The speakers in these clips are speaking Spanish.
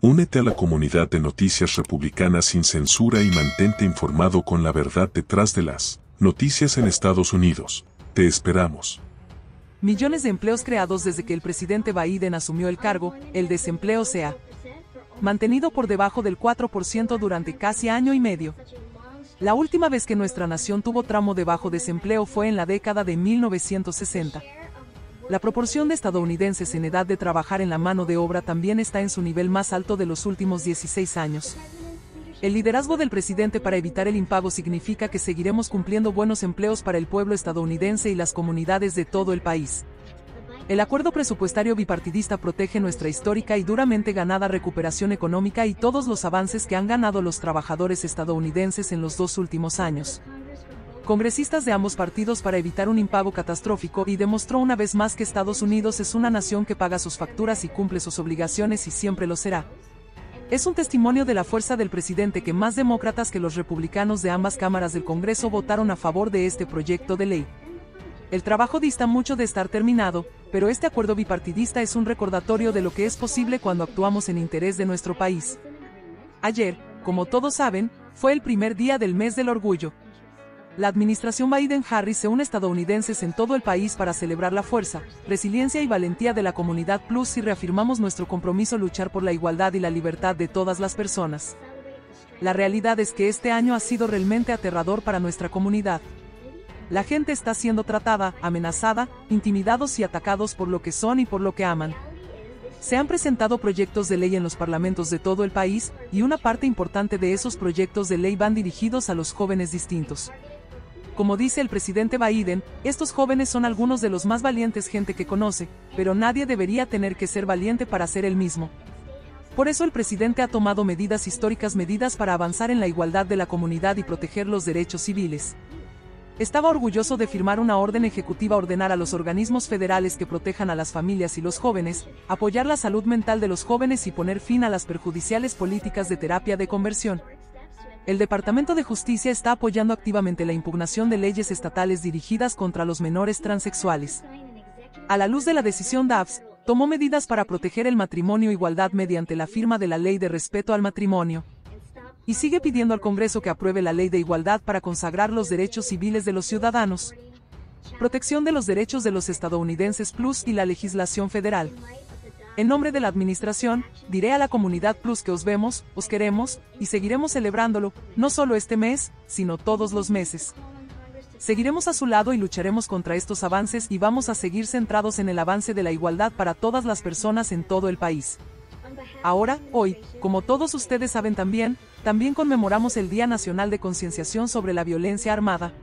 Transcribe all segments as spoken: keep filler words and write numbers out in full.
Únete a la comunidad de Noticias Republicanas sin censura y mantente informado con la verdad detrás de las noticias en Estados Unidos. Te esperamos. Millones de empleos creados desde que el presidente Biden asumió el cargo, el desempleo se ha mantenido por debajo del cuatro por ciento durante casi año y medio. La última vez que nuestra nación tuvo tramo de bajo desempleo fue en la década de mil novecientos sesenta. La proporción de estadounidenses en edad de trabajar en la mano de obra también está en su nivel más alto de los últimos dieciséis años. El liderazgo del presidente para evitar el impago significa que seguiremos cumpliendo buenos empleos para el pueblo estadounidense y las comunidades de todo el país. El acuerdo presupuestario bipartidista protege nuestra histórica y duramente ganada recuperación económica y todos los avances que han ganado los trabajadores estadounidenses en los dos últimos años. Congresistas de ambos partidos para evitar un impago catastrófico y demostró una vez más que Estados Unidos es una nación que paga sus facturas y cumple sus obligaciones y siempre lo será. Es un testimonio de la fuerza del presidente que más demócratas que los republicanos de ambas cámaras del Congreso votaron a favor de este proyecto de ley. El trabajo dista mucho de estar terminado, pero este acuerdo bipartidista es un recordatorio de lo que es posible cuando actuamos en interés de nuestro país. Ayer, como todos saben, fue el primer día del mes del orgullo. La administración Biden-Harris se une a estadounidenses en todo el país para celebrar la fuerza, resiliencia y valentía de la comunidad plus y reafirmamos nuestro compromiso a luchar por la igualdad y la libertad de todas las personas. La realidad es que este año ha sido realmente aterrador para nuestra comunidad. La gente está siendo tratada, amenazada, intimidados y atacados por lo que son y por lo que aman. Se han presentado proyectos de ley en los parlamentos de todo el país, y una parte importante de esos proyectos de ley van dirigidos a los jóvenes distintos. Como dice el presidente Biden, estos jóvenes son algunos de los más valientes gente que conoce, pero nadie debería tener que ser valiente para ser el mismo. Por eso el presidente ha tomado medidas históricas medidas para avanzar en la igualdad de la comunidad y proteger los derechos civiles. Estaba orgulloso de firmar una orden ejecutiva ordenar a los organismos federales que protejan a las familias y los jóvenes, apoyar la salud mental de los jóvenes y poner fin a las perjudiciales políticas de terapia de conversión. El Departamento de Justicia está apoyando activamente la impugnación de leyes estatales dirigidas contra los menores transexuales. A la luz de la decisión D A V S, tomó medidas para proteger el matrimonio e igualdad mediante la firma de la Ley de Respeto al Matrimonio. Y sigue pidiendo al Congreso que apruebe la Ley de Igualdad para consagrar los derechos civiles de los ciudadanos, protección de los derechos de los estadounidenses plus y la legislación federal. En nombre de la administración, diré a la comunidad plus que os vemos, os queremos, y seguiremos celebrándolo, no solo este mes, sino todos los meses. Seguiremos a su lado y lucharemos contra estos avances y vamos a seguir centrados en el avance de la igualdad para todas las personas en todo el país. Ahora, hoy, como todos ustedes saben también, también conmemoramos el Día Nacional de Concienciación sobre la Violencia Armada.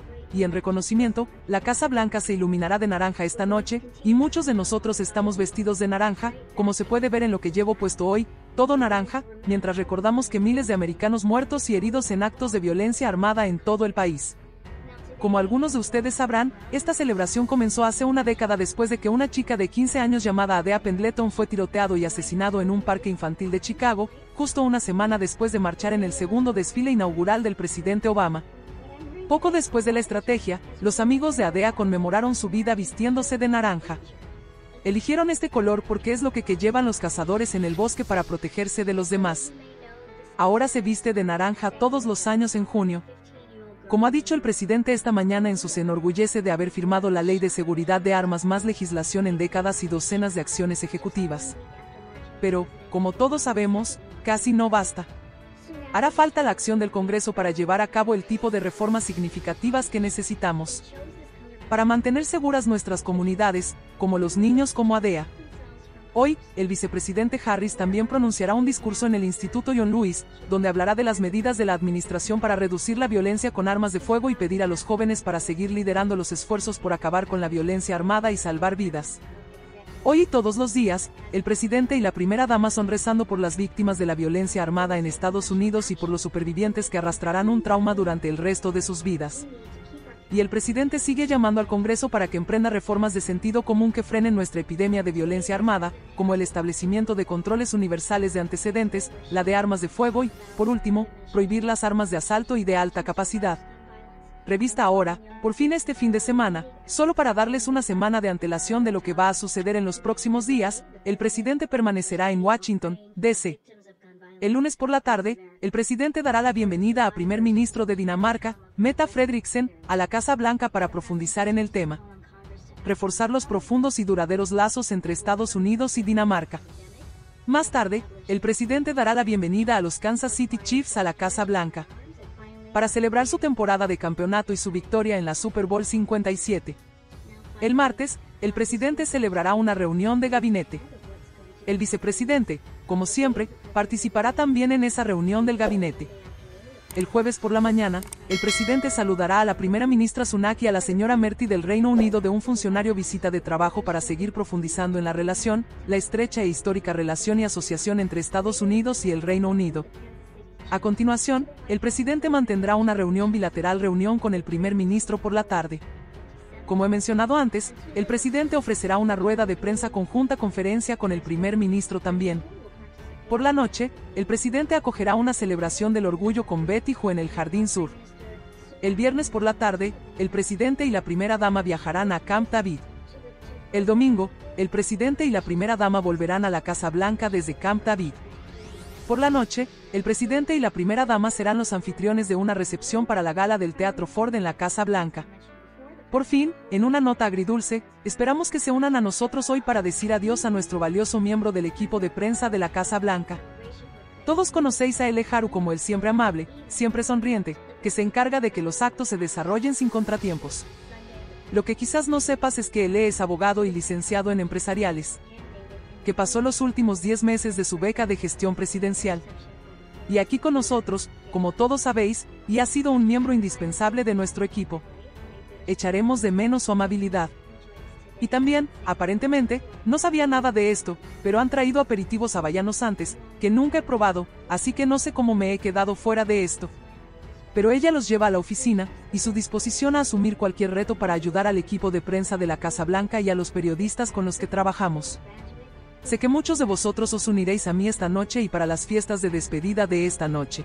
Y en reconocimiento, la Casa Blanca se iluminará de naranja esta noche, y muchos de nosotros estamos vestidos de naranja, como se puede ver en lo que llevo puesto hoy, todo naranja, mientras recordamos que miles de americanos muertos y heridos en actos de violencia armada en todo el país. Como algunos de ustedes sabrán, esta celebración comenzó hace una década después de que una chica de quince años llamada Adea Pendleton fue tiroteado y asesinado en un parque infantil de Chicago, justo una semana después de marchar en el segundo desfile inaugural del presidente Obama. Poco después de la estrategia, los amigos de Adea conmemoraron su vida vistiéndose de naranja. Eligieron este color porque es lo que, que llevan los cazadores en el bosque para protegerse de los demás. Ahora se viste de naranja todos los años en junio. Como ha dicho el presidente esta mañana en su se enorgullece de haber firmado la Ley de Seguridad de Armas, más legislación en décadas y docenas de acciones ejecutivas. Pero, como todos sabemos, casi no basta. Hará falta la acción del Congreso para llevar a cabo el tipo de reformas significativas que necesitamos para mantener seguras nuestras comunidades, como los niños como Adea. Hoy, el vicepresidente Harris también pronunciará un discurso en el Instituto John Lewis, donde hablará de las medidas de la administración para reducir la violencia con armas de fuego y pedir a los jóvenes para seguir liderando los esfuerzos por acabar con la violencia armada y salvar vidas. Hoy y todos los días, el presidente y la primera dama son rezando por las víctimas de la violencia armada en Estados Unidos y por los supervivientes que arrastrarán un trauma durante el resto de sus vidas. Y el presidente sigue llamando al Congreso para que emprenda reformas de sentido común que frenen nuestra epidemia de violencia armada, como el establecimiento de controles universales de antecedentes, la de armas de fuego y, por último, prohibir las armas de asalto y de alta capacidad. Revista Ahora, por fin este fin de semana, solo para darles una semana de antelación de lo que va a suceder en los próximos días, el presidente permanecerá en Washington, D C El lunes por la tarde, el presidente dará la bienvenida a primer ministro de Dinamarca, Mette Frederiksen, a la Casa Blanca para profundizar en el tema. Reforzar los profundos y duraderos lazos entre Estados Unidos y Dinamarca. Más tarde, el presidente dará la bienvenida a los Kansas City Chiefs a la Casa Blanca para celebrar su temporada de campeonato y su victoria en la Super Bowl cincuenta y siete. El martes, el presidente celebrará una reunión de gabinete. El vicepresidente, como siempre, participará también en esa reunión del gabinete. El jueves por la mañana, el presidente saludará a la primera ministra Sunak y a la señora Merti del Reino Unido de un funcionario visita de trabajo para seguir profundizando en la relación, la estrecha e histórica relación y asociación entre Estados Unidos y el Reino Unido. A continuación, el presidente mantendrá una reunión bilateral reunión con el primer ministro por la tarde. Como he mencionado antes, el presidente ofrecerá una rueda de prensa conjunta conferencia con el primer ministro también. Por la noche, el presidente acogerá una celebración del orgullo con Betty Who en el Jardín Sur. El viernes por la tarde, el presidente y la primera dama viajarán a Camp David. El domingo, el presidente y la primera dama volverán a la Casa Blanca desde Camp David. Por la noche, el presidente y la primera dama serán los anfitriones de una recepción para la gala del Teatro Ford en la Casa Blanca. Por fin, en una nota agridulce, esperamos que se unan a nosotros hoy para decir adiós a nuestro valioso miembro del equipo de prensa de la Casa Blanca. Todos conocéis a L. Haru como el siempre amable, siempre sonriente, que se encarga de que los actos se desarrollen sin contratiempos. Lo que quizás no sepas es que él es abogado y licenciado en empresariales, que pasó los últimos diez meses de su beca de gestión presidencial. Y aquí con nosotros, como todos sabéis, y ha sido un miembro indispensable de nuestro equipo. Echaremos de menos su amabilidad. Y también, aparentemente, no sabía nada de esto, pero han traído aperitivos hawaianos antes, que nunca he probado, así que no sé cómo me he quedado fuera de esto. Pero ella los lleva a la oficina, y su disposición a asumir cualquier reto para ayudar al equipo de prensa de la Casa Blanca y a los periodistas con los que trabajamos. Sé que muchos de vosotros os uniréis a mí esta noche y para las fiestas de despedida de esta noche.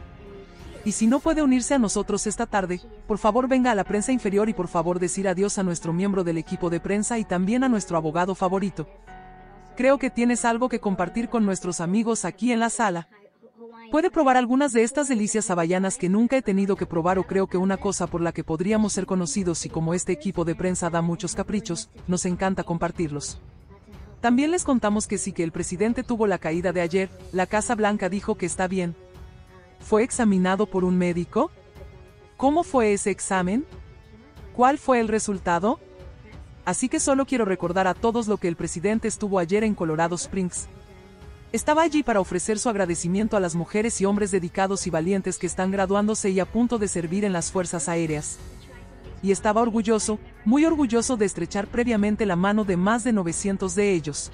Y si no puede unirse a nosotros esta tarde, por favor venga a la prensa inferior y por favor decir adiós a nuestro miembro del equipo de prensa y también a nuestro abogado favorito. Creo que tienes algo que compartir con nuestros amigos aquí en la sala. Puede probar algunas de estas delicias hawaianas que nunca he tenido que probar o creo que una cosa por la que podríamos ser conocidos y como este equipo de prensa da muchos caprichos, nos encanta compartirlos. También les contamos que sí que el presidente tuvo la caída de ayer, la Casa Blanca dijo que está bien. ¿Fue examinado por un médico? ¿Cómo fue ese examen? ¿Cuál fue el resultado? Así que solo quiero recordar a todos lo que el presidente estuvo ayer en Colorado Springs. Estaba allí para ofrecer su agradecimiento a las mujeres y hombres dedicados y valientes que están graduándose y a punto de servir en las Fuerzas Aéreas. Y estaba orgulloso, muy orgulloso de estrechar previamente la mano de más de novecientos de ellos.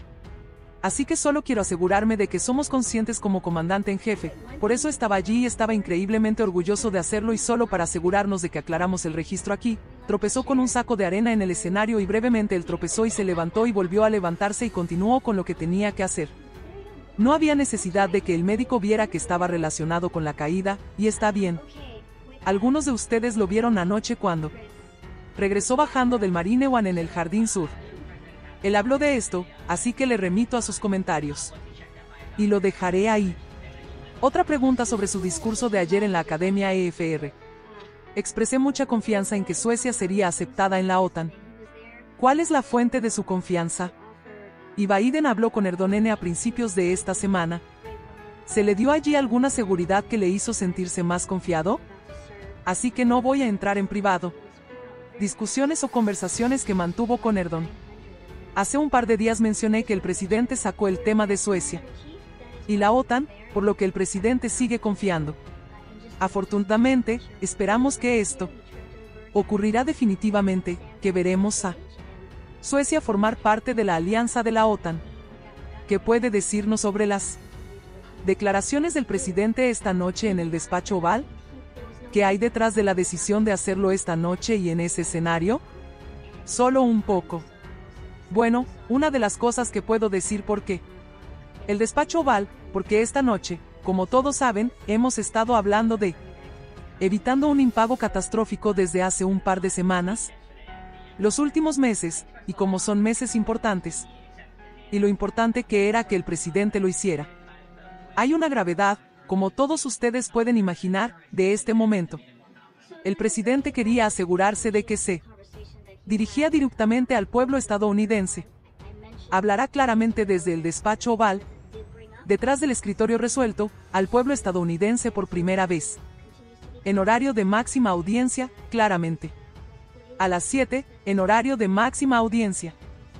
Así que solo quiero asegurarme de que somos conscientes como comandante en jefe, por eso estaba allí y estaba increíblemente orgulloso de hacerlo y solo para asegurarnos de que aclaramos el registro aquí, tropezó con un saco de arena en el escenario y brevemente él tropezó y se levantó y volvió a levantarse y continuó con lo que tenía que hacer. No había necesidad de que el médico viera que estaba relacionado con la caída, y está bien. Algunos de ustedes lo vieron anoche cuando regresó bajando del Marine One en el Jardín Sur. Él habló de esto, así que le remito a sus comentarios. Y lo dejaré ahí. Otra pregunta sobre su discurso de ayer en la Academia E F R. Expresé mucha confianza en que Suecia sería aceptada en la OTAN. ¿Cuál es la fuente de su confianza? Y Biden habló con Erdogan a principios de esta semana. ¿Se le dio allí alguna seguridad que le hizo sentirse más confiado? Así que no voy a entrar en privado. Discusiones o conversaciones que mantuvo con Erdogan. Hace un par de días mencioné que el presidente sacó el tema de Suecia y la OTAN, por lo que el presidente sigue confiando. Afortunadamente, esperamos que esto ocurrirá definitivamente, que veremos a Suecia formar parte de la alianza de la OTAN. ¿Qué puede decirnos sobre las declaraciones del presidente esta noche en el despacho oval? ¿Qué hay detrás de la decisión de hacerlo esta noche y en ese escenario? Solo un poco. Bueno, una de las cosas que puedo decir por qué. El despacho oval, porque esta noche, como todos saben, hemos estado hablando de evitando un impago catastrófico desde hace un par de semanas. Los últimos meses, y como son meses importantes, y lo importante que era que el presidente lo hiciera. Hay una gravedad, como todos ustedes pueden imaginar, de este momento. El presidente quería asegurarse de que se dirigía directamente al pueblo estadounidense. Hablará claramente desde el despacho oval, detrás del escritorio resuelto, al pueblo estadounidense por primera vez. En horario de máxima audiencia, claramente. A las siete, en horario de máxima audiencia.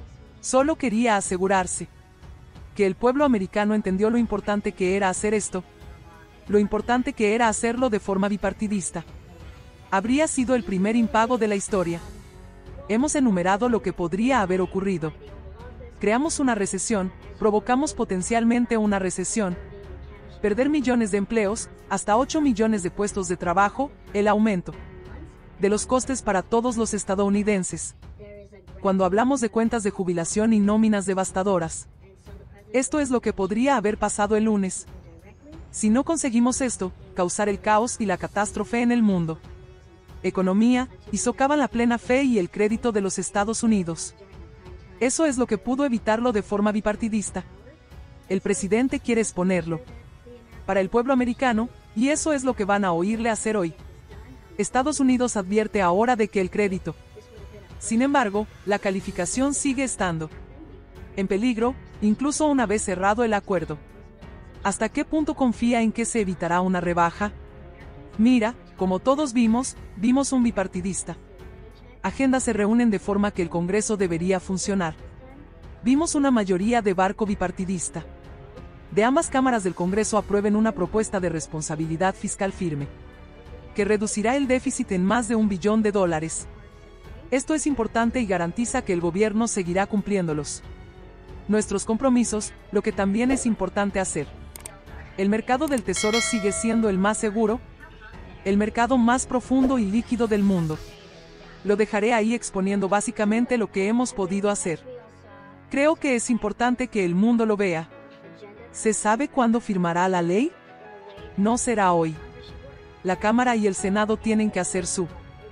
Solo quería asegurarse que el pueblo americano entendió lo importante que era hacer esto, lo importante que era hacerlo de forma bipartidista. Habría sido el primer impago de la historia. Hemos enumerado lo que podría haber ocurrido. Creamos una recesión, provocamos potencialmente una recesión, perder millones de empleos, hasta ocho millones de puestos de trabajo, el aumento de los costes para todos los estadounidenses. Cuando hablamos de cuentas de jubilación y nóminas devastadoras. Esto es lo que podría haber pasado el lunes. Si no conseguimos esto, causar el caos y la catástrofe en el mundo. Economía, y socavan la plena fe y el crédito de los Estados Unidos. Eso es lo que pudo evitarlo de forma bipartidista. El presidente quiere exponerlo para el pueblo americano, y eso es lo que van a oírle hacer hoy. Estados Unidos advierte ahora de que el crédito, sin embargo, la calificación sigue estando en peligro, incluso una vez cerrado el acuerdo. ¿Hasta qué punto confía en que se evitará una rebaja? Mira, como todos vimos, vimos un bipartidista. Agendas se reúnen de forma que el Congreso debería funcionar. Vimos una mayoría de barco bipartidista. De ambas cámaras del Congreso aprueben una propuesta de responsabilidad fiscal firme, que reducirá el déficit en más de un billón de dólares. Esto es importante y garantiza que el gobierno seguirá cumpliéndolos. Nuestros compromisos, lo que también es importante hacer. El mercado del tesoro sigue siendo el más seguro, el mercado más profundo y líquido del mundo. Lo dejaré ahí exponiendo básicamente lo que hemos podido hacer. Creo que es importante que el mundo lo vea. ¿Se sabe cuándo firmará la ley? No será hoy. La Cámara y el Senado tienen que hacer su.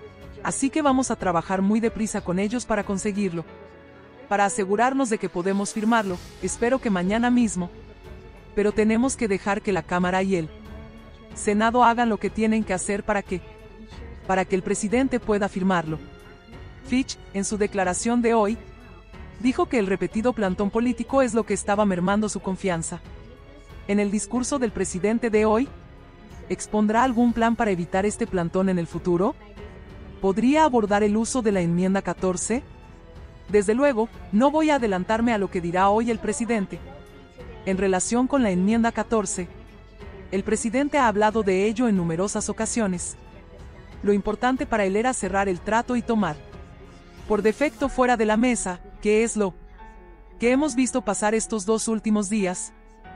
Así que vamos a trabajar muy deprisa con ellos para conseguirlo. Para asegurarnos de que podemos firmarlo, espero que mañana mismo. Pero tenemos que dejar que la Cámara y el Senado hagan lo que tienen que hacer para que, para que el presidente pueda firmarlo. Fitch, en su declaración de hoy, dijo que el repetido plantón político es lo que estaba mermando su confianza. En el discurso del presidente de hoy, ¿expondrá algún plan para evitar este plantón en el futuro? ¿Podría abordar el uso de la enmienda catorce? Desde luego, no voy a adelantarme a lo que dirá hoy el presidente. En relación con la enmienda catorce, el presidente ha hablado de ello en numerosas ocasiones. Lo importante para él era cerrar el trato y tomar por defecto fuera de la mesa, que es lo que hemos visto pasar estos dos últimos días.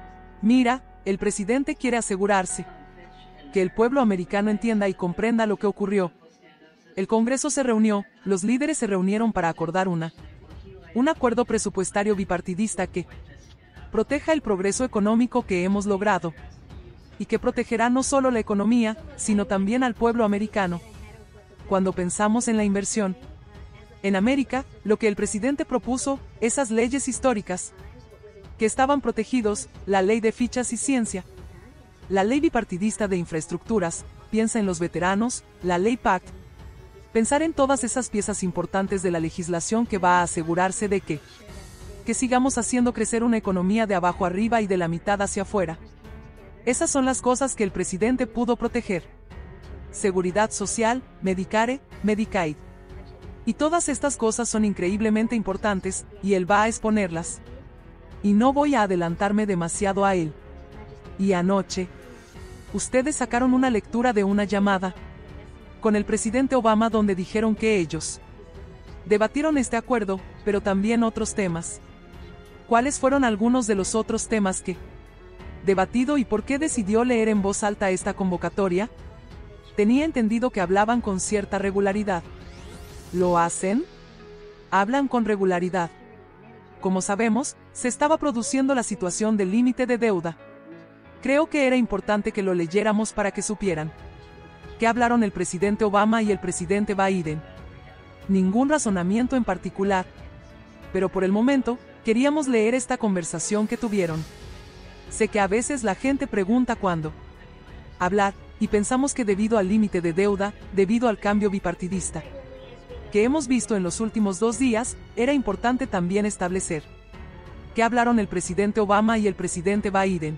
Mira, el presidente quiere asegurarse que el pueblo americano entienda y comprenda lo que ocurrió. El Congreso se reunió, los líderes se reunieron para acordar una, un acuerdo presupuestario bipartidista que proteja el progreso económico que hemos logrado, y que protegerá no solo la economía, sino también al pueblo americano. Cuando pensamos en la inversión en América, lo que el presidente propuso, esas leyes históricas que estaban protegidos, la ley de fichas y ciencia, la ley bipartidista de infraestructuras, piensa en los veteranos, la ley PACT, pensar en todas esas piezas importantes de la legislación que va a asegurarse de que, que sigamos haciendo crecer una economía de abajo arriba y de la mitad hacia afuera. Esas son las cosas que el presidente pudo proteger. Seguridad social, Medicare, Medicaid. Y todas estas cosas son increíblemente importantes, y él va a exponerlas. Y no voy a adelantarme demasiado a él. Y anoche, ustedes sacaron una lectura de una llamada con el presidente Obama donde dijeron que ellos debatieron este acuerdo, pero también otros temas. ¿Cuáles fueron algunos de los otros temas que debatido y por qué decidió leer en voz alta esta convocatoria? Tenía entendido que hablaban con cierta regularidad. ¿Lo hacen? Hablan con regularidad. Como sabemos, se estaba produciendo la situación del límite de deuda. Creo que era importante que lo leyéramos para que supieran ¿Qué hablaron el presidente Obama y el presidente Biden? Ningún razonamiento en particular. Pero por el momento, queríamos leer esta conversación que tuvieron. Sé que a veces la gente pregunta cuándo hablar, y pensamos que debido al límite de deuda, debido al cambio bipartidista que hemos visto en los últimos dos días, era importante también establecer ¿qué hablaron el presidente Obama y el presidente Biden?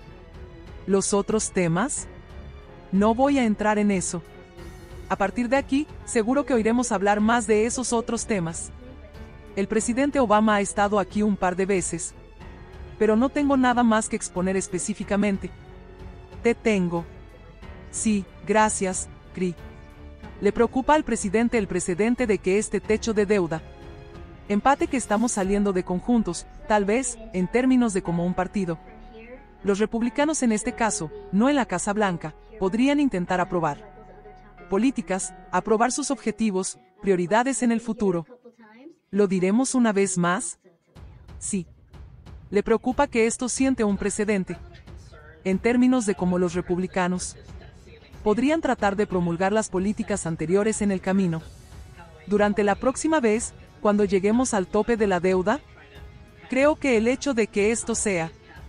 ¿Los otros temas? No voy a entrar en eso. A partir de aquí, seguro que oiremos hablar más de esos otros temas. El presidente Obama ha estado aquí un par de veces, pero no tengo nada más que exponer específicamente. Te tengo. Sí, gracias, Cri. Le preocupa al presidente el precedente de que este techo de deuda, empate que estamos saliendo de conjuntos, tal vez, en términos de como un partido. Los republicanos en este caso, no en la Casa Blanca, podrían intentar aprobar políticas, aprobar sus objetivos, prioridades en el futuro. ¿Lo diremos una vez más? Sí. Le preocupa que esto siente un precedente. En términos de cómo los republicanos podrían tratar de promulgar las políticas anteriores en el camino. Durante la próxima vez, cuando lleguemos al tope de la deuda, creo que el hecho de que esto sea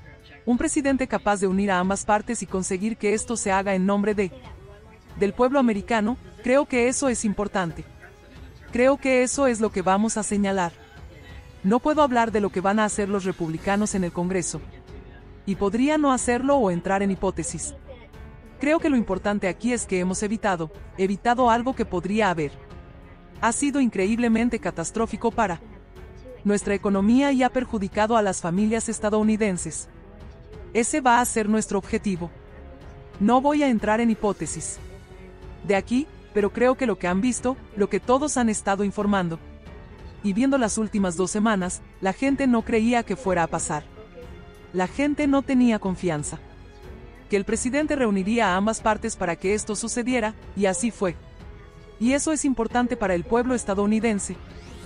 un presidente capaz de unir a ambas partes y conseguir que esto se haga en nombre de del pueblo americano, creo que eso es importante. Creo que eso es lo que vamos a señalar. No puedo hablar de lo que van a hacer los republicanos en el Congreso. Y podría no hacerlo o entrar en hipótesis. Creo que lo importante aquí es que hemos evitado, evitado algo que podría haber. Ha sido increíblemente catastrófico para nuestra economía y ha perjudicado a las familias estadounidenses. Ese va a ser nuestro objetivo. No voy a entrar en hipótesis de aquí, pero creo que lo que han visto, lo que todos han estado informando y viendo las últimas dos semanas, la gente no creía que fuera a pasar. La gente no tenía confianza que el presidente reuniría a ambas partes para que esto sucediera, y así fue. Y eso es importante para el pueblo estadounidense.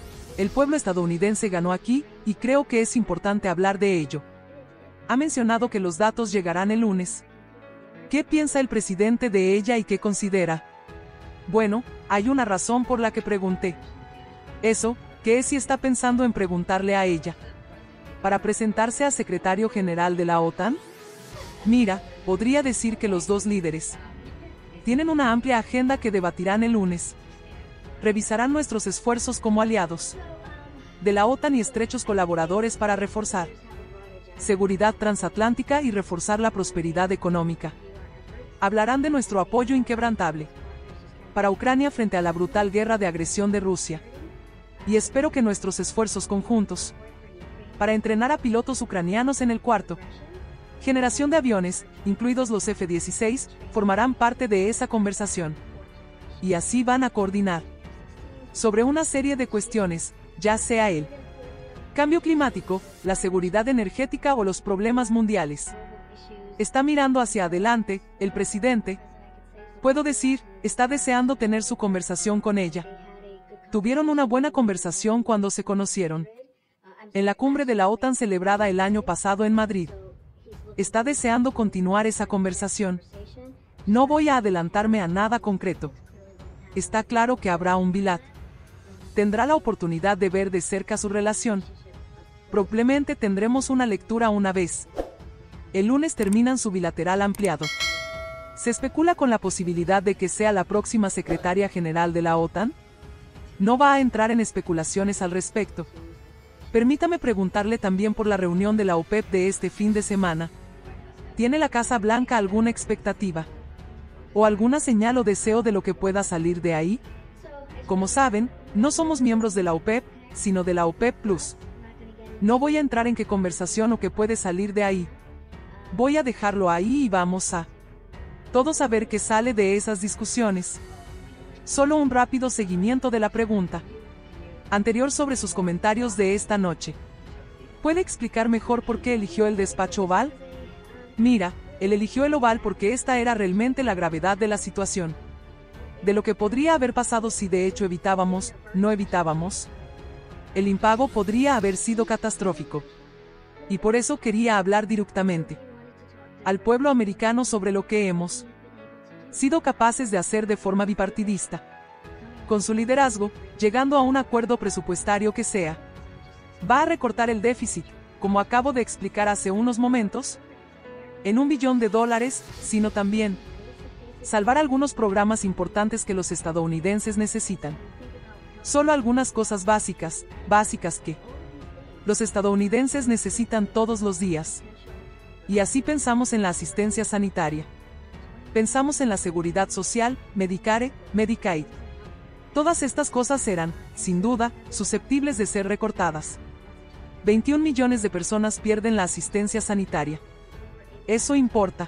El pueblo estadounidense ganó aquí, y creo que es importante hablar de ello. Ha mencionado que los datos llegarán el lunes. ¿Qué piensa el presidente de ella y qué considera? Bueno, hay una razón por la que pregunté eso, que es si está pensando en preguntarle a ella para presentarse a secretario general de la OTAN. Mira, podría decir que los dos líderes tienen una amplia agenda que debatirán el lunes. Revisarán nuestros esfuerzos como aliados de la OTAN y estrechos colaboradores para reforzar seguridad transatlántica y reforzar la prosperidad económica. Hablarán de nuestro apoyo inquebrantable para Ucrania frente a la brutal guerra de agresión de Rusia. Y espero que nuestros esfuerzos conjuntos para entrenar a pilotos ucranianos en el cuarto generación de aviones, incluidos los F dieciséis, formarán parte de esa conversación. Y así van a coordinar sobre una serie de cuestiones, ya sea el cambio climático, la seguridad energética o los problemas mundiales. Está mirando hacia adelante, el presidente, puedo decir, está deseando tener su conversación con ella. Tuvieron una buena conversación cuando se conocieron en la cumbre de la OTAN celebrada el año pasado en Madrid. Está deseando continuar esa conversación. No voy a adelantarme a nada concreto. Está claro que habrá un bilat. Tendrá la oportunidad de ver de cerca su relación. Probablemente tendremos una lectura una vez. El lunes terminan su bilateral ampliado. ¿Se especula con la posibilidad de que sea la próxima secretaria general de la OTAN? No va a entrar en especulaciones al respecto. Permítame preguntarle también por la reunión de la OPEP de este fin de semana. ¿Tiene la Casa Blanca alguna expectativa o alguna señal o deseo de lo que pueda salir de ahí? Como saben, no somos miembros de la OPEP, sino de la OPEP Plus. No voy a entrar en qué conversación o qué puede salir de ahí. Voy a dejarlo ahí y vamos a todos a ver qué sale de esas discusiones. Solo un rápido seguimiento de la pregunta anterior sobre sus comentarios de esta noche. ¿Puede explicar mejor por qué eligió el despacho oval? Mira, él eligió el oval porque esta era realmente la gravedad de la situación. De lo que podría haber pasado si de hecho evitábamos, no evitábamos. El impago podría haber sido catastrófico. Y por eso quería hablar directamente al pueblo americano sobre lo que hemos sido capaces de hacer de forma bipartidista. Con su liderazgo, llegando a un acuerdo presupuestario que sea. Va a recortar el déficit, como acabo de explicar hace unos momentos, en un billón de dólares, sino también salvar algunos programas importantes que los estadounidenses necesitan. Solo algunas cosas básicas, básicas que los estadounidenses necesitan todos los días. Y así pensamos en la asistencia sanitaria. Pensamos en la seguridad social, Medicare, Medicaid. Todas estas cosas serán, sin duda, susceptibles de ser recortadas. veintiún millones de personas pierden la asistencia sanitaria. Eso importa.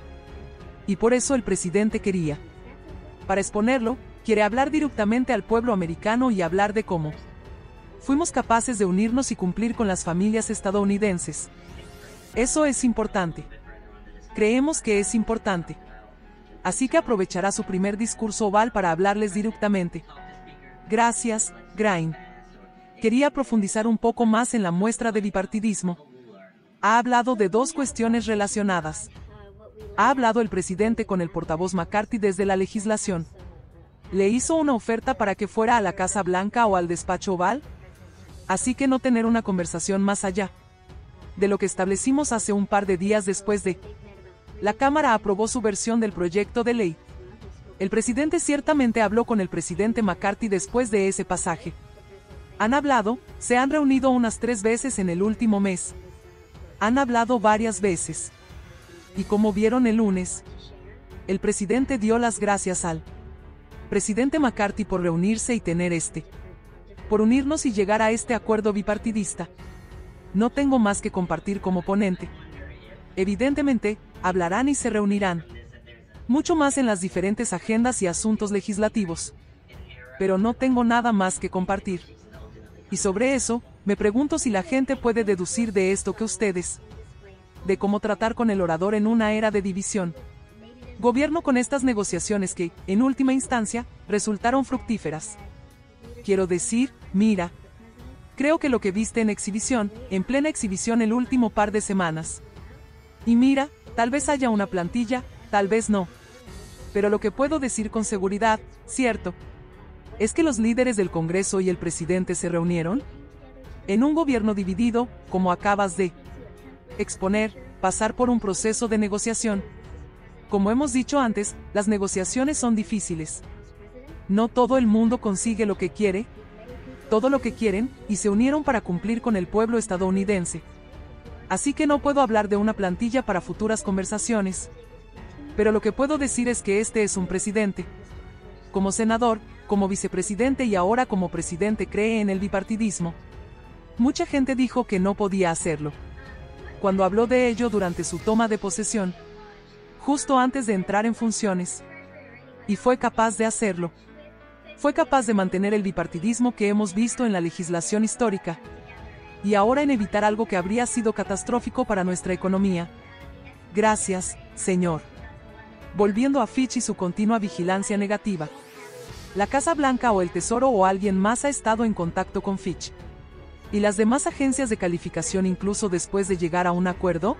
Y por eso el presidente quería. Para exponerlo, quiere hablar directamente al pueblo americano y hablar de cómo fuimos capaces de unirnos y cumplir con las familias estadounidenses. Eso es importante. Creemos que es importante. Así que aprovechará su primer discurso oval para hablarles directamente. Gracias, Grain. Quería profundizar un poco más en la muestra de bipartidismo. Ha hablado de dos cuestiones relacionadas. Ha hablado el presidente con el portavoz McCarthy desde la legislación. ¿Le hizo una oferta para que fuera a la Casa Blanca o al despacho oval? Así que no tener una conversación más allá de lo que establecimos hace un par de días después de la Cámara aprobó su versión del proyecto de ley. El presidente ciertamente habló con el presidente McCarthy después de ese pasaje. Han hablado, se han reunido unas tres veces en el último mes. Han hablado varias veces. Y como vieron el lunes, el presidente dio las gracias al presidente McCarthy por reunirse y tener este, por unirnos y llegar a este acuerdo bipartidista. No tengo más que compartir como ponente. Evidentemente, hablarán y se reunirán. Mucho más en las diferentes agendas y asuntos legislativos. Pero no tengo nada más que compartir. Y sobre eso, me pregunto si la gente puede deducir de esto que ustedes, de cómo tratar con el orador en una era de división. Gobierno con estas negociaciones que, en última instancia, resultaron fructíferas. Quiero decir, mira, creo que lo que viste en exhibición, en plena exhibición el último par de semanas. Y mira, tal vez haya una plantilla, tal vez no. Pero lo que puedo decir con seguridad, cierto, es que los líderes del Congreso y el presidente se reunieron en un gobierno dividido, como acabas de exponer, pasar por un proceso de negociación. Como hemos dicho antes, las negociaciones son difíciles. No todo el mundo consigue lo que quiere, todo lo que quieren, y se unieron para cumplir con el pueblo estadounidense. Así que no puedo hablar de una plantilla para futuras conversaciones. Pero lo que puedo decir es que este es un presidente. Como senador, como vicepresidente y ahora como presidente cree en el bipartidismo. Mucha gente dijo que no podía hacerlo. Cuando habló de ello durante su toma de posesión, justo antes de entrar en funciones. Y fue capaz de hacerlo. Fue capaz de mantener el bipartidismo que hemos visto en la legislación histórica. Y ahora en evitar algo que habría sido catastrófico para nuestra economía. Gracias, señor. Volviendo a Fitch y su continua vigilancia negativa. La Casa Blanca o el Tesoro o alguien más ha estado en contacto con Fitch. ¿Y las demás agencias de calificación incluso después de llegar a un acuerdo?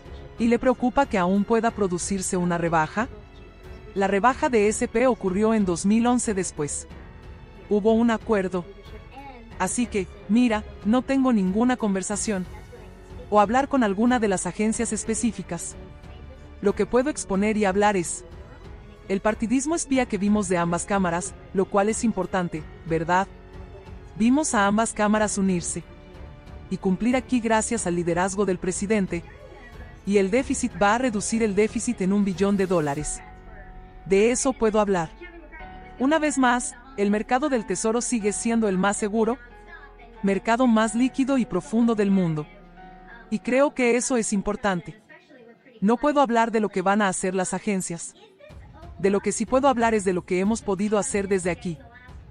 ¿Y le preocupa que aún pueda producirse una rebaja? La rebaja de S and P ocurrió en dos mil once después. Hubo un acuerdo. Así que, mira, no tengo ninguna conversación. O hablar con alguna de las agencias específicas. Lo que puedo exponer y hablar es el partidismo espía que vimos de ambas cámaras, lo cual es importante, ¿verdad? Vimos a ambas cámaras unirse y cumplir aquí gracias al liderazgo del presidente. Y el déficit va a reducir el déficit en un billón de dólares. De eso puedo hablar. Una vez más, el mercado del tesoro sigue siendo el más seguro, mercado más líquido y profundo del mundo. Y creo que eso es importante. No puedo hablar de lo que van a hacer las agencias. De lo que sí puedo hablar es de lo que hemos podido hacer desde aquí.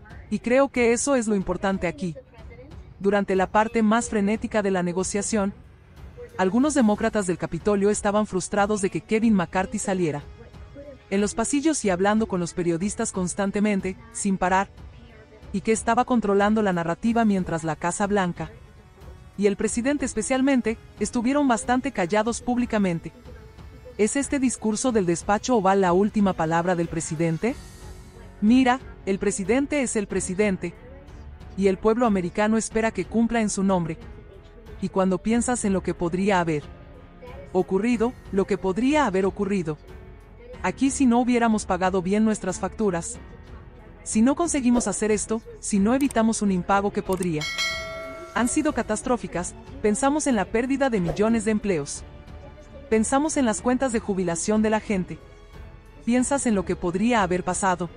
Y creo que eso es lo importante aquí. Durante la parte más frenética de la negociación, algunos demócratas del Capitolio estaban frustrados de que Kevin McCarthy saliera en los pasillos y hablando con los periodistas constantemente, sin parar, y que estaba controlando la narrativa mientras la Casa Blanca y el presidente especialmente estuvieron bastante callados públicamente. ¿Es este discurso del despacho oval la última palabra del presidente? Mira, el presidente es el presidente, y el pueblo americano espera que cumpla en su nombre. Y cuando piensas en lo que podría haber ocurrido, lo que podría haber ocurrido aquí si no hubiéramos pagado bien nuestras facturas, si no conseguimos hacer esto, si no evitamos un impago que podría han sido catastróficas, pensamos en la pérdida de millones de empleos. Pensamos en las cuentas de jubilación de la gente. Piensas en lo que podría haber pasado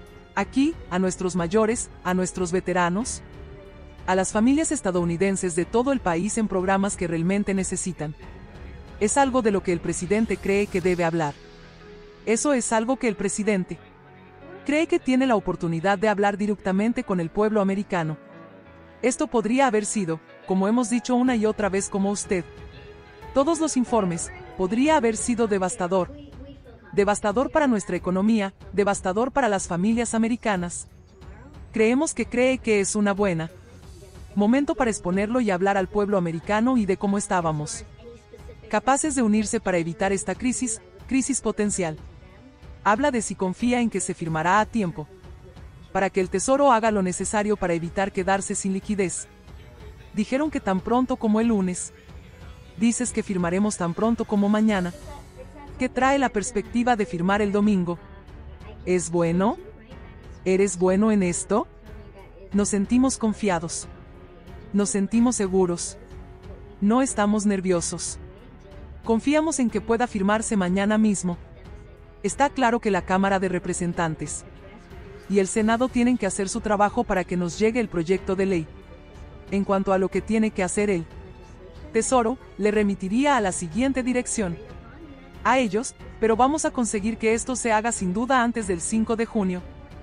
aquí, a nuestros mayores, a nuestros veteranos, a las familias estadounidenses de todo el país en programas que realmente necesitan. Es algo de lo que el presidente cree que debe hablar. Eso es algo que el presidente cree que tiene la oportunidad de hablar directamente con el pueblo americano. Esto podría haber sido, como hemos dicho una y otra vez como usted, todos los informes, podría haber sido devastador. Devastador para nuestra economía, devastador para las familias americanas. Creemos que cree que es una buena momento para exponerlo y hablar al pueblo americano y de cómo estábamos capaces de unirse para evitar esta crisis, crisis potencial. Habla de si confía en que se firmará a tiempo, para que el Tesoro haga lo necesario para evitar quedarse sin liquidez. Dijeron que tan pronto como el lunes. Dices que firmaremos tan pronto como mañana. ¿Qué trae la perspectiva de firmar el domingo? ¿Es bueno? ¿Eres bueno en esto? Nos sentimos confiados. Nos sentimos seguros. No estamos nerviosos. Confiamos en que pueda firmarse mañana mismo. Está claro que la Cámara de Representantes y el Senado tienen que hacer su trabajo para que nos llegue el proyecto de ley. En cuanto a lo que tiene que hacer el Tesoro, le remitiría a la siguiente dirección. A ellos, pero vamos a conseguir que esto se haga sin duda antes del cinco de junio.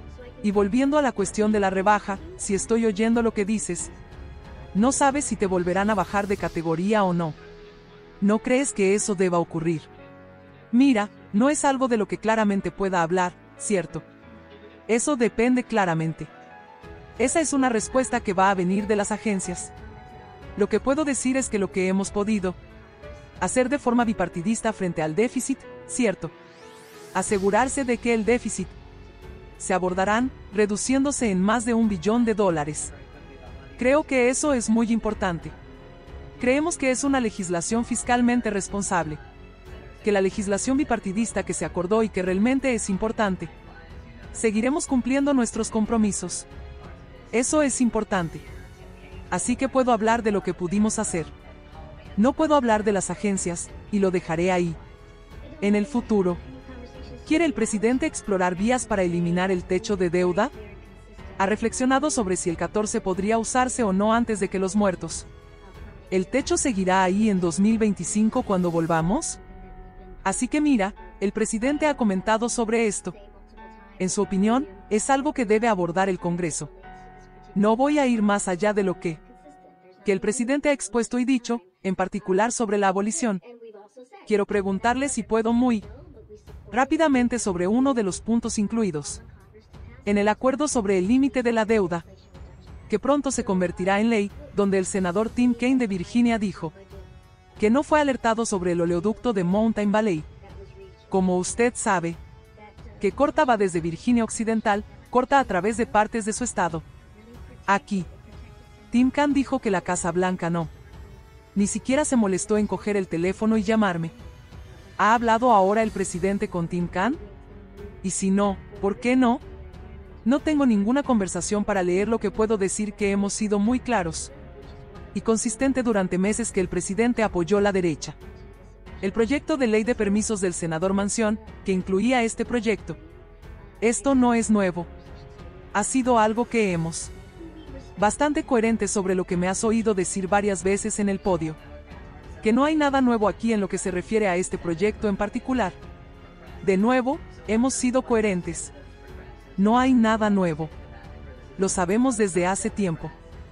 Y volviendo a la cuestión de la rebaja, si estoy oyendo lo que dices, no sabes si te volverán a bajar de categoría o no. ¿No crees que eso deba ocurrir? Mira, no es algo de lo que claramente pueda hablar, ¿cierto? Eso depende claramente. Esa es una respuesta que va a venir de las agencias. Lo que puedo decir es que lo que hemos podido hacer de forma bipartidista frente al déficit, ¿cierto? Asegurarse de que el déficit se abordarán, reduciéndose en más de un billón de dólares. Creo que eso es muy importante. Creemos que es una legislación fiscalmente responsable. Que la legislación bipartidista que se acordó y que realmente es importante. Seguiremos cumpliendo nuestros compromisos. Eso es importante. Así que puedo hablar de lo que pudimos hacer. No puedo hablar de las agencias, y lo dejaré ahí. En el futuro, ¿quiere el presidente explorar vías para eliminar el techo de deuda? ¿Ha reflexionado sobre si el catorce podría usarse o no antes de que los muertos? ¿El techo seguirá ahí en dos mil veinticinco cuando volvamos? Así que mira, el presidente ha comentado sobre esto. En su opinión, es algo que debe abordar el Congreso. No voy a ir más allá de lo que, que el presidente ha expuesto y dicho, en particular sobre la abolición. Quiero preguntarle si puedo muy rápidamente sobre uno de los puntos incluidos en el acuerdo sobre el límite de la deuda, que pronto se convertirá en ley, donde el senador Tim Kaine de Virginia dijo que no fue alertado sobre el oleoducto de Mountain Valley. Como usted sabe, que corta va desde Virginia Occidental, corta a través de partes de su estado. Aquí, Tim Kaine dijo que la Casa Blanca no. Ni siquiera se molestó en coger el teléfono y llamarme. ¿Ha hablado ahora el presidente con Tim Kaine? Y si no, ¿por qué no? No tengo ninguna conversación para leer lo que puedo decir que hemos sido muy claros y consistente durante meses que el presidente apoyó la derecha. El proyecto de ley de permisos del senador Manchin, que incluía este proyecto. Esto no es nuevo. Ha sido algo que hemos bastante coherente sobre lo que me has oído decir varias veces en el podio. Que no hay nada nuevo aquí en lo que se refiere a este proyecto en particular. De nuevo, hemos sido coherentes. No hay nada nuevo. Lo sabemos desde hace tiempo.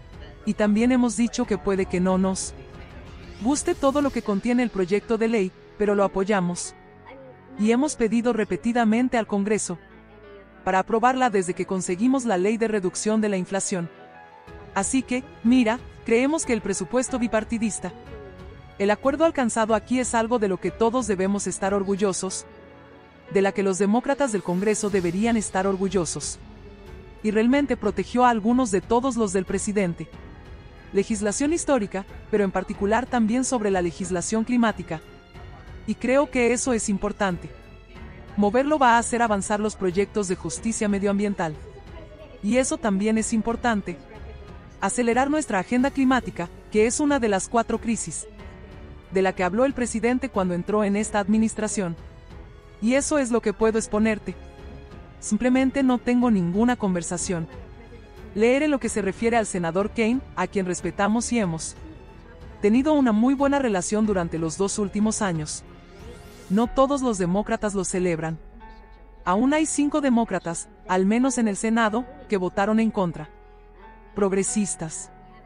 Y también hemos dicho que puede que no nos guste todo lo que contiene el proyecto de ley, pero lo apoyamos. Y hemos pedido repetidamente al Congreso para aprobarla desde que conseguimos la ley de reducción de la inflación. Así que, mira, creemos que el presupuesto bipartidista El acuerdo alcanzado aquí es algo de lo que todos debemos estar orgullosos, de la que los demócratas del Congreso deberían estar orgullosos. Y realmente protegió a algunos de todos los del presidente. Legislación histórica, pero en particular también sobre la legislación climática. Y creo que eso es importante. Moverlo va a hacer avanzar los proyectos de justicia medioambiental. Y eso también es importante. Acelerar nuestra agenda climática, que es una de las cuatro crisis de la que habló el presidente cuando entró en esta administración. Y eso es lo que puedo exponerte. Simplemente no tengo ninguna conversación. Leer en lo que se refiere al senador Kaine, a quien respetamos y hemos tenido una muy buena relación durante los dos últimos años. No todos los demócratas lo celebran. Aún hay cinco demócratas, al menos en el Senado, que votaron en contra. Progresistas.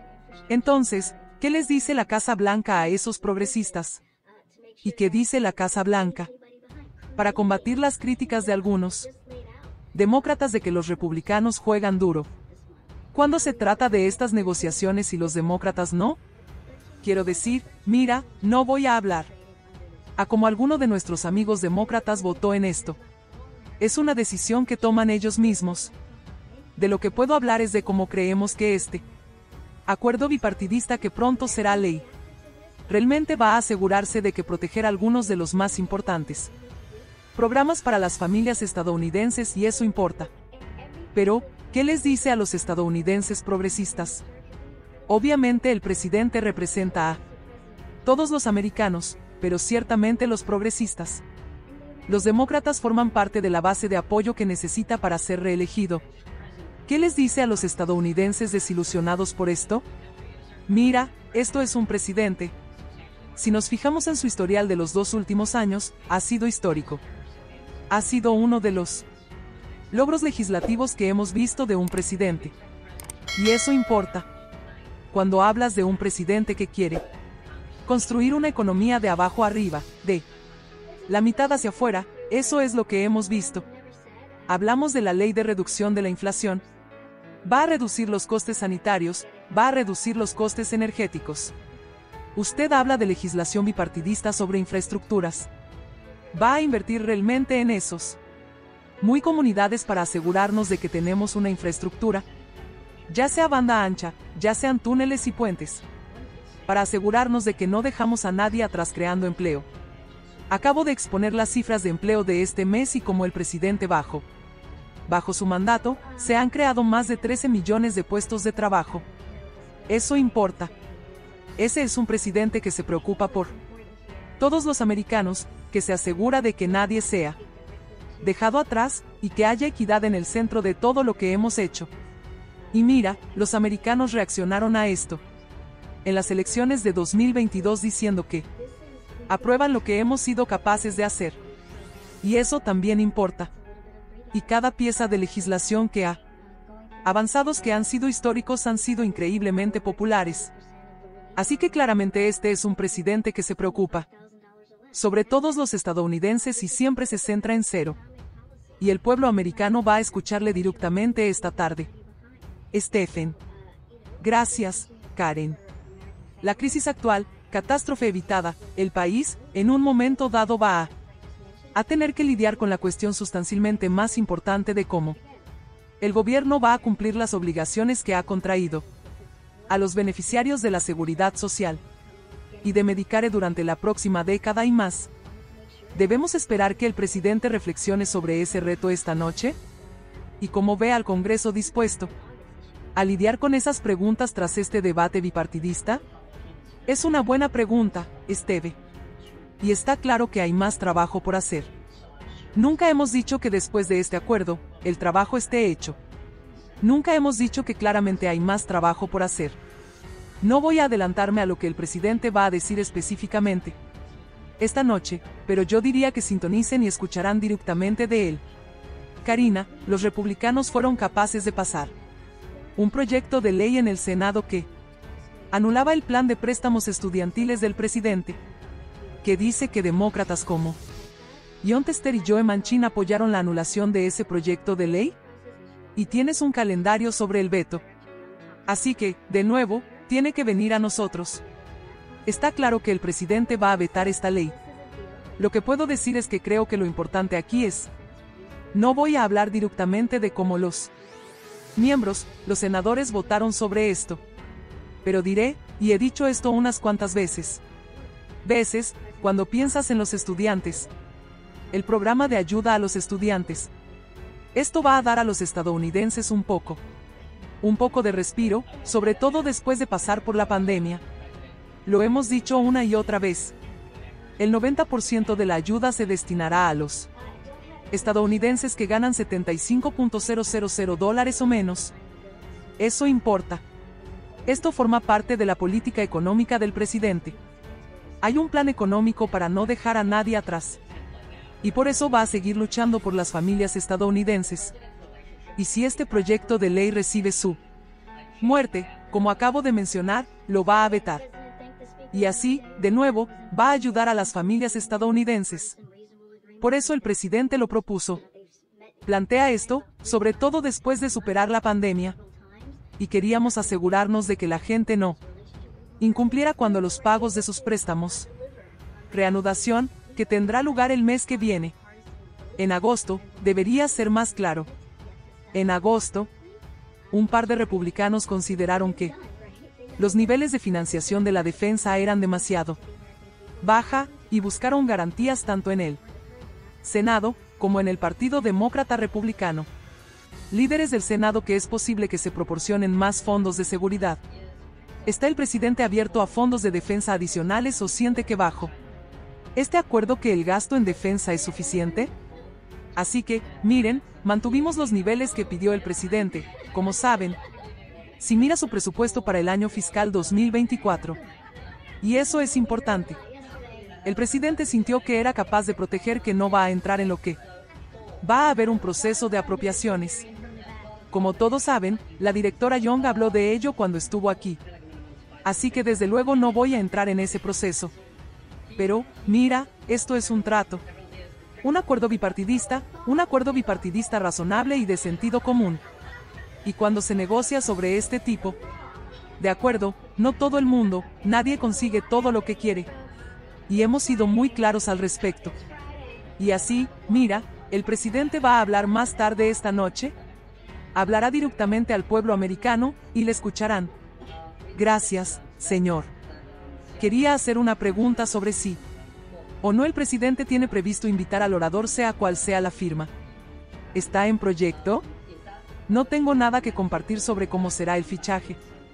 Entonces, ¿qué les dice la Casa Blanca a esos progresistas? ¿Y qué dice la Casa Blanca? Para combatir las críticas de algunos demócratas de que los republicanos juegan duro. ¿Cuándo se trata de estas negociaciones y los demócratas no? Quiero decir, mira, no voy a hablar a como alguno de nuestros amigos demócratas votó en esto. Es una decisión que toman ellos mismos. De lo que puedo hablar es de cómo creemos que este acuerdo bipartidista que pronto será ley realmente va a asegurarse de que proteger algunos de los más importantes programas para las familias estadounidenses y eso importa. Pero, ¿qué les dice a los estadounidenses progresistas? Obviamente el presidente representa a todos los americanos, pero ciertamente los progresistas. Los demócratas forman parte de la base de apoyo que necesita para ser reelegido. ¿Qué les dice a los estadounidenses desilusionados por esto? Mira, esto es un presidente. Si nos fijamos en su historial de los dos últimos años, ha sido histórico. Ha sido uno de los logros legislativos que hemos visto de un presidente. Y eso importa. Cuando hablas de un presidente que quiere construir una economía de abajo arriba, de la mitad hacia afuera, eso es lo que hemos visto. Hablamos de la ley de reducción de la inflación. Va a reducir los costes sanitarios, va a reducir los costes energéticos. Usted habla de legislación bipartidista sobre infraestructuras. Va a invertir realmente en esos muy comunidades para asegurarnos de que tenemos una infraestructura, ya sea banda ancha, ya sean túneles y puentes, para asegurarnos de que no dejamos a nadie atrás creando empleo. Acabo de exponer las cifras de empleo de este mes y como el presidente bajo, bajo su mandato, se han creado más de trece millones de puestos de trabajo. Eso importa. Ese es un presidente que se preocupa por todos los americanos, que se asegura de que nadie sea dejado atrás, y que haya equidad en el centro de todo lo que hemos hecho. Y mira, los americanos reaccionaron a esto en las elecciones de dos mil veintidós diciendo que aprueban lo que hemos sido capaces de hacer. Y eso también importa. Y cada pieza de legislación que ha avanzados que han sido históricos han sido increíblemente populares. Así que claramente este es un presidente que se preocupa sobre todos los estadounidenses y siempre se centra en cero. Y el pueblo americano va a escucharle directamente esta tarde. Stephen. Gracias, Karen. La crisis actual, catástrofe evitada, el país, en un momento dado va a, a tener que lidiar con la cuestión sustancialmente más importante de cómo el gobierno va a cumplir las obligaciones que ha contraído a los beneficiarios de la seguridad social y de Medicare durante la próxima década y más. ¿Debemos esperar que el presidente reflexione sobre ese reto esta noche? ¿Y cómo ve al Congreso dispuesto a lidiar con esas preguntas tras este debate bipartidista? Es una buena pregunta, Steve. Y está claro que hay más trabajo por hacer. Nunca hemos dicho que después de este acuerdo, el trabajo esté hecho. Nunca hemos dicho que claramente hay más trabajo por hacer. No voy a adelantarme a lo que el presidente va a decir específicamente esta noche, pero yo diría que sintonicen y escucharán directamente de él. Karina, los republicanos fueron capaces de pasar un proyecto de ley en el Senado que anulaba el plan de préstamos estudiantiles del presidente, que dice que demócratas como John Tester y Joe Manchin apoyaron la anulación de ese proyecto de ley. Y tienes un calendario sobre el veto. Así que, de nuevo, tiene que venir a nosotros. Está claro que el presidente va a vetar esta ley. Lo que puedo decir es que creo que lo importante aquí es, no voy a hablar directamente de cómo los miembros, los senadores votaron sobre esto. Pero diré, y he dicho esto unas cuantas veces. Veces, cuando piensas en los estudiantes. El programa de ayuda a los estudiantes. Esto va a dar a los estadounidenses un poco. Un poco de respiro, sobre todo después de pasar por la pandemia. Lo hemos dicho una y otra vez. El noventa por ciento de la ayuda se destinará a los estadounidenses que ganan setenta y cinco mil dólares o menos. Eso importa. Esto forma parte de la política económica del presidente. Hay un plan económico para no dejar a nadie atrás. Y por eso va a seguir luchando por las familias estadounidenses. Y si este proyecto de ley recibe su muerte, como acabo de mencionar, lo va a vetar. Y así, de nuevo, va a ayudar a las familias estadounidenses. Por eso el presidente lo propuso. Plantea esto, sobre todo después de superar la pandemia. Y queríamos asegurarnos de que la gente no incumpliera cuando los pagos de sus préstamos. Reanudación, que tendrá lugar el mes que viene. En agosto, debería ser más claro. En agosto, un par de republicanos consideraron que los niveles de financiación de la defensa eran demasiado baja, y buscaron garantías tanto en el Senado, como en el Partido Demócrata Republicano. Líderes del Senado que es posible que se proporcionen más fondos de seguridad. ¿Está el presidente abierto a fondos de defensa adicionales o siente que bajo este acuerdo que el gasto en defensa es suficiente? Así que, miren, mantuvimos los niveles que pidió el presidente, como saben. Si mira su presupuesto para el año fiscal dos mil veinticuatro. Y eso es importante. El presidente sintió que era capaz de proteger que no va a entrar en lo que va a haber un proceso de apropiaciones. Como todos saben, la directora Young habló de ello cuando estuvo aquí. Así que desde luego no voy a entrar en ese proceso. Pero, mira, esto es un trato. Un acuerdo bipartidista, un acuerdo bipartidista razonable y de sentido común. Y cuando se negocia sobre este tipo de acuerdo, no todo el mundo, nadie consigue todo lo que quiere. Y hemos sido muy claros al respecto. Y así, mira, el presidente va a hablar más tarde esta noche. Hablará directamente al pueblo americano, y le escucharán. Gracias, señor. Quería hacer una pregunta sobre si o no el presidente tiene previsto invitar al orador sea cual sea la firma. ¿Está en proyecto? No tengo nada que compartir sobre cómo será el fichaje.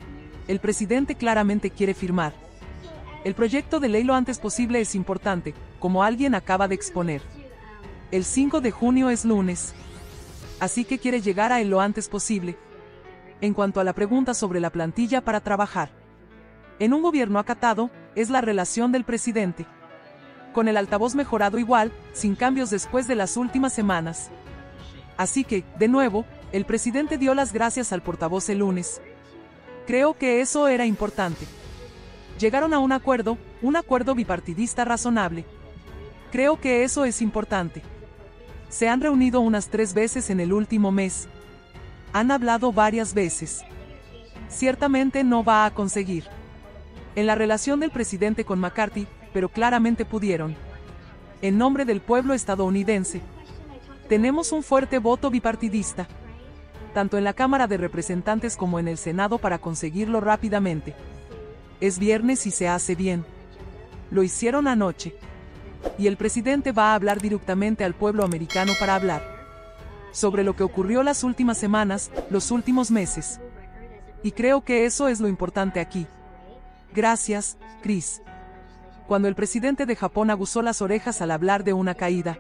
El presidente claramente quiere firmar. El proyecto de ley lo antes posible es importante, como alguien acaba de exponer. El cinco de junio es lunes. Así que quiere llegar a él lo antes posible. En cuanto a la pregunta sobre la plantilla para trabajar en un gobierno acatado, es la relación del presidente con el altavoz mejorado igual, sin cambios después de las últimas semanas. Así que, de nuevo, el presidente dio las gracias al portavoz el lunes. Creo que eso era importante. Llegaron a un acuerdo, un acuerdo bipartidista razonable. Creo que eso es importante. Se han reunido unas tres veces en el último mes. Han hablado varias veces. Ciertamente no va a conseguir en la relación del presidente con McCarthy, pero claramente pudieron. En nombre del pueblo estadounidense, tenemos un fuerte voto bipartidista, tanto en la Cámara de Representantes como en el Senado para conseguirlo rápidamente. Es viernes y se hace bien. Lo hicieron anoche. Y el presidente va a hablar directamente al pueblo americano para hablar sobre lo que ocurrió las últimas semanas, los últimos meses. Y creo que eso es lo importante aquí. Gracias, Chris. Cuando el presidente de Japón aguzó las orejas al hablar de una caída,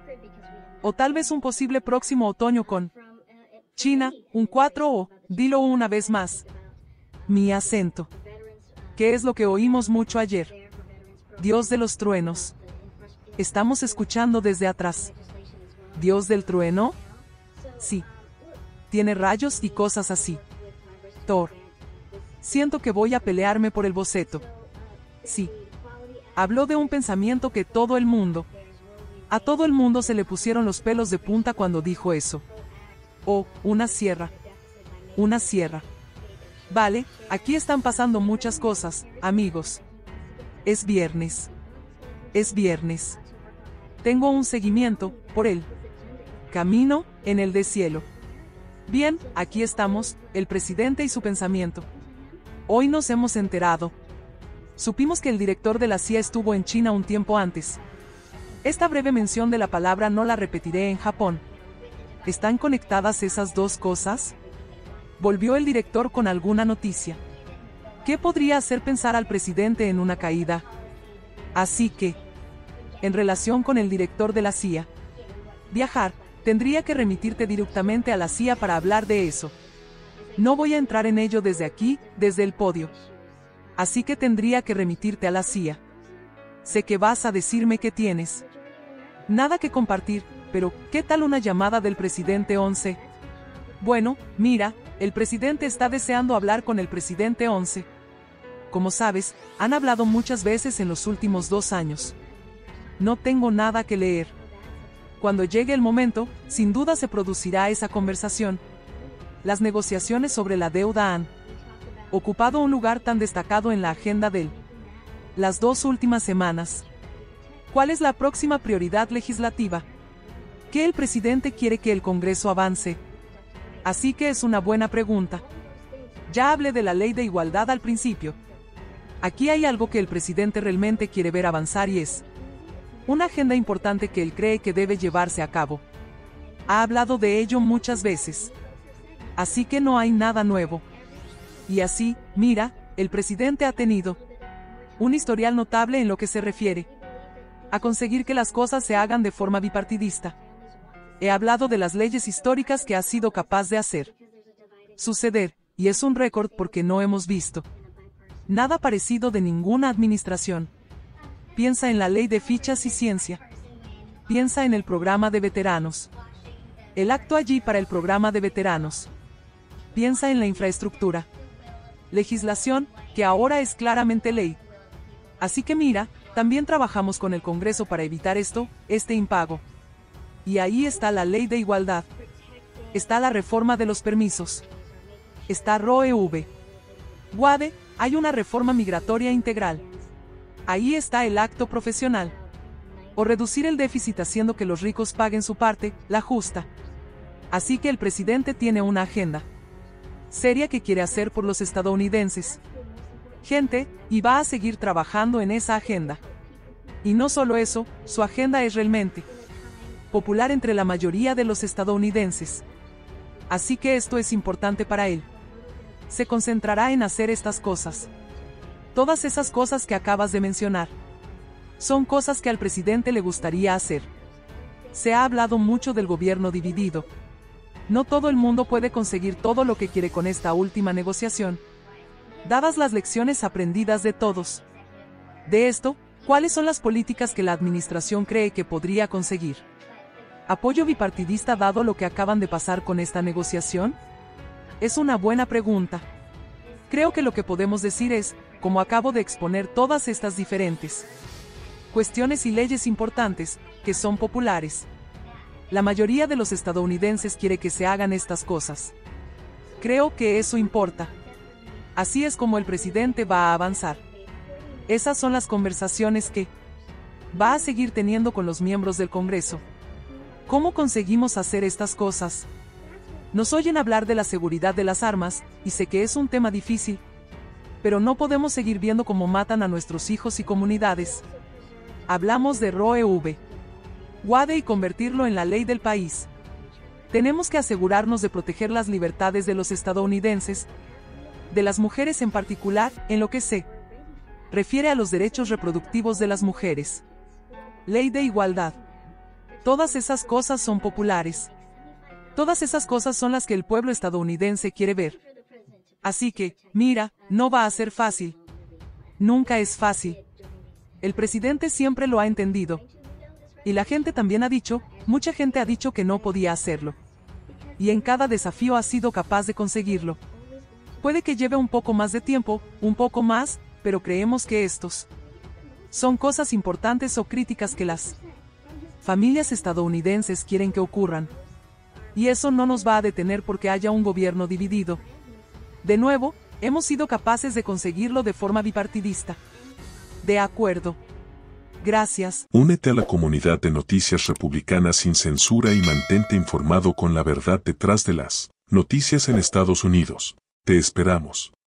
o tal vez un posible próximo otoño con China, un cuatro o, dilo una vez más, mi acento. ¿Qué es lo que oímos mucho ayer? Dios de los truenos. Estamos escuchando desde atrás. ¿Dios del trueno? Sí. Tiene rayos y cosas así. Thor. Siento que voy a pelearme por el boceto. Sí. Habló de un pensamiento que todo el mundo... A todo el mundo se le pusieron los pelos de punta cuando dijo eso. Oh, una sierra. Una sierra. Vale, aquí están pasando muchas cosas, amigos. Es viernes. Es viernes. Tengo un seguimiento, por el camino, en el deshielo. Bien, aquí estamos, el presidente y su pensamiento. Hoy nos hemos enterado. Supimos que el director de la C I A estuvo en China un tiempo antes. Esta breve mención de la palabra no la repetiré en Japón. ¿Están conectadas esas dos cosas? Volvió el director con alguna noticia. ¿Qué podría hacer pensar al presidente en una caída? Así que, en relación con el director de la C I A, viajar, tendría que remitirte directamente a la C I A para hablar de eso. No voy a entrar en ello desde aquí, desde el podio. Así que tendría que remitirte a la C I A. Sé que vas a decirme que tienes nada que compartir, pero ¿qué tal una llamada del presidente once? Bueno, mira, el presidente está deseando hablar con el presidente once. Como sabes, han hablado muchas veces en los últimos dos años. No tengo nada que leer. Cuando llegue el momento, sin duda se producirá esa conversación. Las negociaciones sobre la deuda han ocupado un lugar tan destacado en la agenda de las dos últimas semanas. ¿Cuál es la próxima prioridad legislativa? ¿Qué el presidente quiere que el Congreso avance? Así que es una buena pregunta. Ya hablé de la ley de igualdad al principio. Aquí hay algo que el presidente realmente quiere ver avanzar y es una agenda importante que él cree que debe llevarse a cabo. Ha hablado de ello muchas veces. Así que no hay nada nuevo. Y así, mira, el presidente ha tenido un historial notable en lo que se refiere a conseguir que las cosas se hagan de forma bipartidista. He hablado de las leyes históricas que ha sido capaz de hacer suceder, y es un récord porque no hemos visto nada parecido de ninguna administración. Piensa en la ley de fichas y ciencia. Piensa en el programa de veteranos. El acto allí para el programa de veteranos. Piensa en la infraestructura. Legislación, que ahora es claramente ley. Así que mira, también trabajamos con el Congreso para evitar esto, este impago. Y ahí está la ley de igualdad. Está la reforma de los permisos. Está Roe v. Wade, hay una reforma migratoria integral. Ahí está el acto profesional. O reducir el déficit haciendo que los ricos paguen su parte, la justa. Así que el presidente tiene una agenda seria que quiere hacer por los estadounidenses. Gente, y va a seguir trabajando en esa agenda. Y no solo eso, su agenda es realmente popular entre la mayoría de los estadounidenses. Así que esto es importante para él. Se concentrará en hacer estas cosas. Todas esas cosas que acabas de mencionar son cosas que al presidente le gustaría hacer. Se ha hablado mucho del gobierno dividido. No todo el mundo puede conseguir todo lo que quiere con esta última negociación. Dadas las lecciones aprendidas de todos. De esto, ¿cuáles son las políticas que la administración cree que podría conseguir? ¿Apoyo bipartidista dado lo que acaban de pasar con esta negociación? Es una buena pregunta. Creo que lo que podemos decir es, como acabo de exponer todas estas diferentes cuestiones y leyes importantes, que son populares. La mayoría de los estadounidenses quiere que se hagan estas cosas. Creo que eso importa. Así es como el presidente va a avanzar. Esas son las conversaciones que va a seguir teniendo con los miembros del Congreso. ¿Cómo conseguimos hacer estas cosas? Nos oyen hablar de la seguridad de las armas, y sé que es un tema difícil, pero no podemos seguir viendo cómo matan a nuestros hijos y comunidades. Hablamos de Roe v. Wade y convertirlo en la ley del país. Tenemos que asegurarnos de proteger las libertades de los estadounidenses, de las mujeres en particular, en lo que se refiere a los derechos reproductivos de las mujeres. Ley de igualdad. Todas esas cosas son populares. Todas esas cosas son las que el pueblo estadounidense quiere ver. Así que, mira, no va a ser fácil. Nunca es fácil. El presidente siempre lo ha entendido. Y la gente también ha dicho, mucha gente ha dicho que no podía hacerlo. Y en cada desafío ha sido capaz de conseguirlo. Puede que lleve un poco más de tiempo, un poco más, pero creemos que estos son cosas importantes o críticas que las familias estadounidenses quieren que ocurran. Y eso no nos va a detener porque haya un gobierno dividido. De nuevo, hemos sido capaces de conseguirlo de forma bipartidista. De acuerdo. Gracias. Únete a la comunidad de Noticias Republicanas sin censura y mantente informado con la verdad detrás de las noticias en Estados Unidos. Te esperamos.